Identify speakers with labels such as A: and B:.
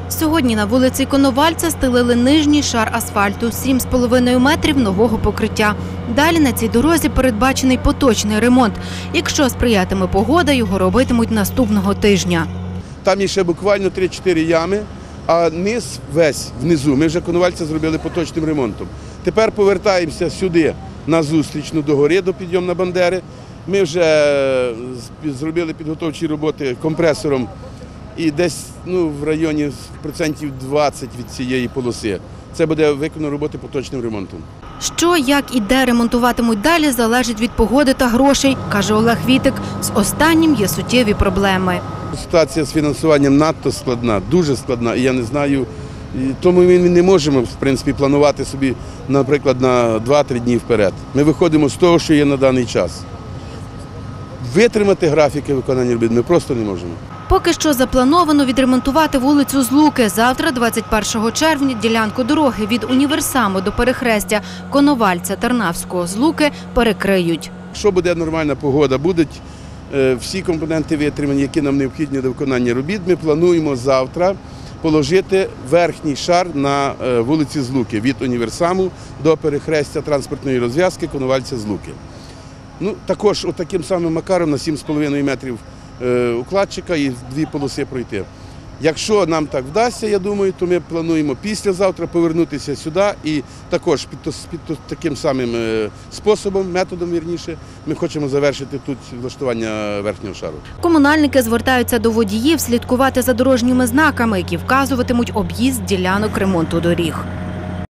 A: Сьогодні на вулиці Коновальця стелили нижній шар асфальту, 7,5 метрів нового покриття. Далі на цій дорозі передбачений поточний ремонт. Якщо сприятиме погода, його робитимуть наступного тижня.
B: Там є ще буквально 3-4 ями, а низ весь внизу ми вже Коновальця зробили поточним ремонтом. Тепер повертаємося сюди на зустрічну до гори, до підйому на Бандери. Ми вже зробили підготовчі роботи компресором і десь в районі процентів 20 від цієї полоси. Це буде виконано роботи поточним ремонтом.
A: Що, як і де ремонтуватимуть далі, залежить від погоди та грошей, каже Олег Вітик. З останнім є суттєві проблеми.
B: Ситуація з фінансуванням надто складна, дуже складна, і я не знаю, тому ми не можемо, в принципі, планувати собі, наприклад, на 2-3 дні вперед. Ми виходимо з того, що є на даний час. Витримати графіки виконання робіт ми просто не можемо.
A: Поки що заплановано відремонтувати вулицю Злуки. Завтра, 21 червня, ділянку дороги від універсаму до перехрестя Коновальця Тарнавського Злуки перекриють.
B: Якщо буде нормальна погода, будуть всі компоненти витримані, які нам необхідні до виконання робіт, ми плануємо завтра положити верхній шар на вулиці Злуки від універсаму до перехрестя транспортної розв'язки Коновальця-Злуки. Також таким самим макаром на 7,5 метрів укладчика і 2 полоси пройти. Якщо нам так вдасться, я думаю, то ми плануємо післязавтра повернутися сюди і також під таким самим способом, методом, вірніше, ми хочемо завершити тут влаштування верхнього шару.
A: Комунальники звертаються до водіїв слідкувати за дорожніми знаками, які вказуватимуть об'їзд ділянок ремонту доріг.